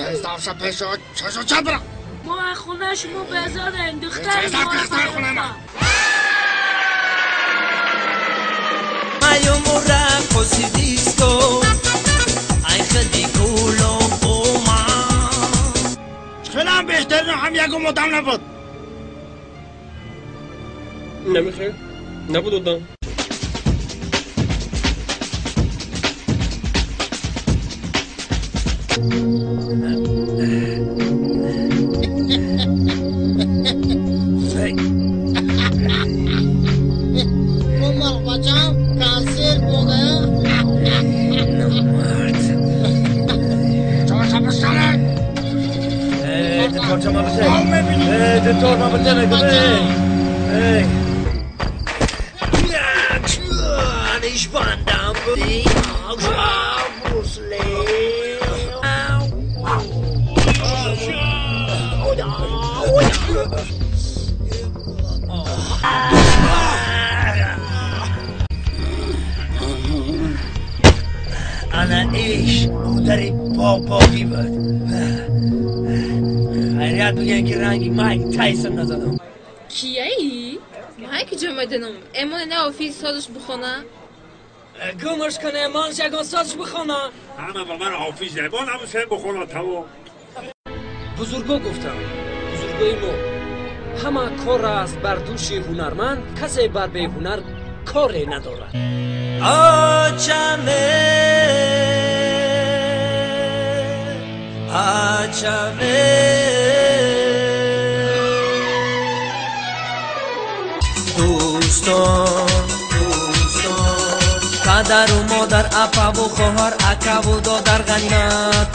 استفسا پشو چشو چه برم ما از خونه شما بزاریم دختر خونه ما Mayo morra così disco ai khadi kulo oma خیلی بهتر هم یکو مدام نبود نمیخیر نبود دادم انا ایش مادری بابا بود خیلیت بگن که رنگی مایک تایسون نزدم کیه ای؟ مایک جمعدنم اما نه آفیس سازش بخونه؟ گمش کنه منش اگه سازش بخونه همه با من حافظ زبان همشه بخونه تو بزرگا گفتم بزرگای ما همه کار است بر دوش هنرمند کسی بر به هنر کاری ندارد دوستان پدر و مادر اپا و خواهر اکا و دادر غنیمت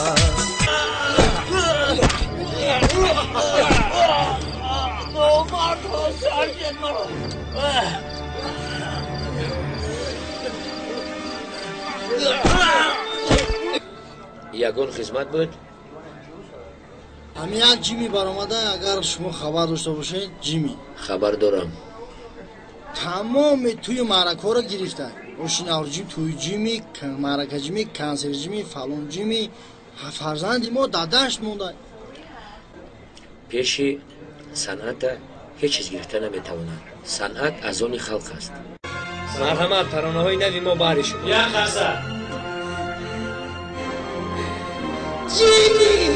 یگان خدمت بود همین یک جیمی برآمده اگر شما خبر داشته باشید جیمی خبر دارم تمام توی معرکه ها را گرفتن اوشینار جیم توی جیمی معرکه جیمی کانسر جیمی فالون جیمی فرزندی ما دادشت مونده پیش صنعت هیچ چیز گرفته نمیتواند صنعت از آن خلق است مرحمت ترانه های نوی ما باری شد یک خسته جیمی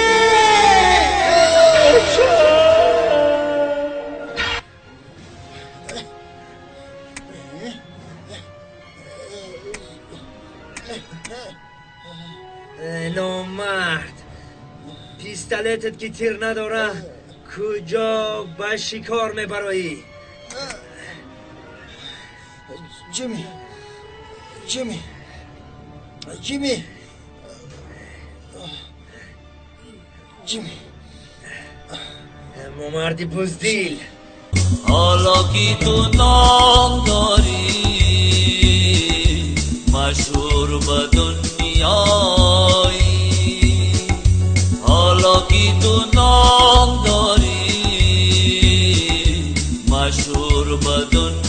نامرد پیستلتت که تیر نداره کجا به شکار میبرایی جیمی جیمی جیمی جیمی مردی بزدیل حالا که تو نام داری مشهور به دنیایی حالا که تو نام داری مشهور به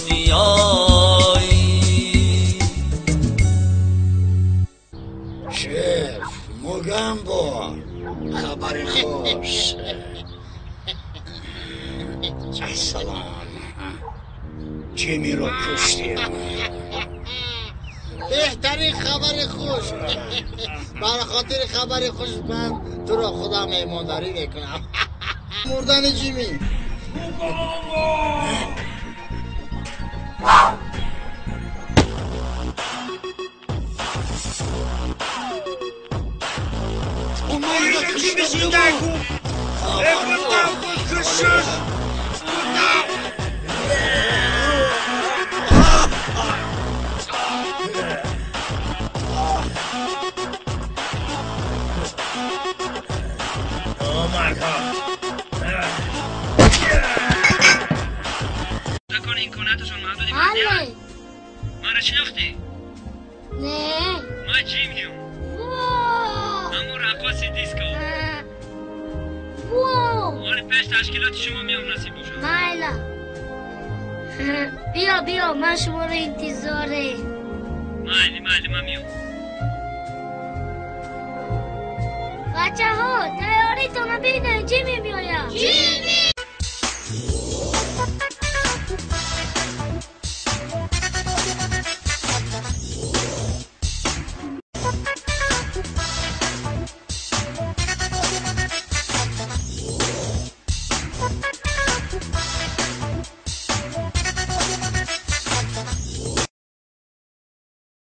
دنیایی شف مگم با خبر خوش سلام جیمی رو کشتیم بهترین خبر خوش برای خاطر خبر خوش من تو را خدا مهمانداری میکنم مردن جیمی جیمی زنده کن کشش بله من را شناختی؟ نه من جیمیم همون رقاصی دیسکو مال پیش تشکیلات شما میام نصیب باشم مایلا بیا من شما رو انتظاره مایلی من میام بچه ها تیاریتون رو ببینید جیمی میآید. جیمی.